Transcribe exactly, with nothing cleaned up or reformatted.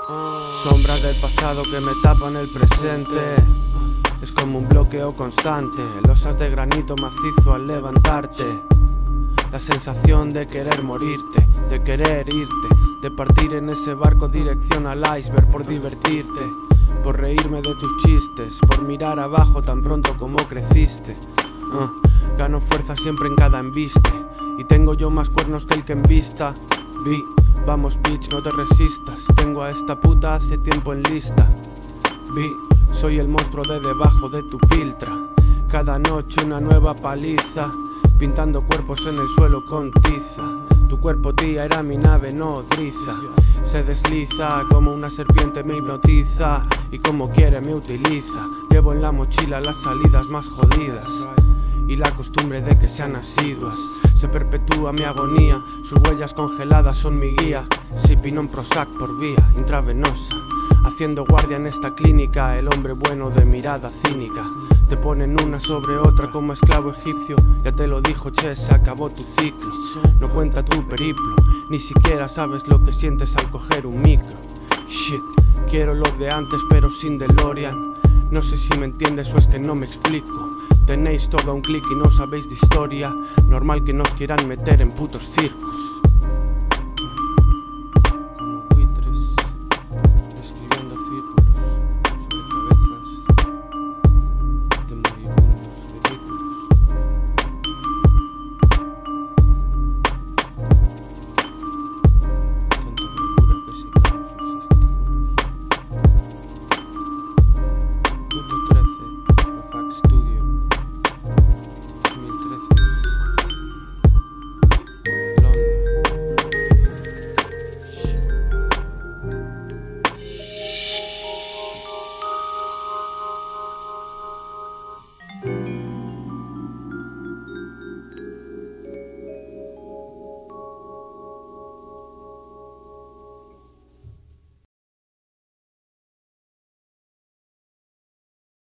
Sombras del pasado que me tapan el presente. Es como un bloqueo constante, losas de granito macizo al levantarte. La sensación de querer morirte, de querer irte, de partir en ese barco dirección al iceberg por divertirte, por reírme de tus chistes, por mirar abajo tan pronto como creciste. uh, Gano fuerza siempre en cada embiste, y tengo yo más cuernos que el que envista. Vi, vamos bitch, no te resistas, tengo a esta puta hace tiempo en lista. Vi, soy el monstruo de debajo de tu piltra, cada noche una nueva paliza, pintando cuerpos en el suelo con tiza. Tu cuerpo, tía, era mi nave nodriza. Se desliza como una serpiente, me hipnotiza y como quiere me utiliza. Llevo en la mochila las salidas más jodidas y la costumbre de que sean asiduas. Se perpetúa mi agonía, sus huellas congeladas son mi guía. Sipinón Prozac por vía intravenosa, haciendo guardia en esta clínica. El hombre bueno de mirada cínica, te ponen una sobre otra como esclavo egipcio. Ya te lo dijo Che, se acabó tu ciclo. No cuenta tu periplo, ni siquiera sabes lo que sientes al coger un micro. Shit, quiero lo de antes pero sin DeLorean. No sé si me entiendes o es que no me explico. Tenéis todo a un clic y no sabéis de historia. Normal que nos quieran meter en putos circos.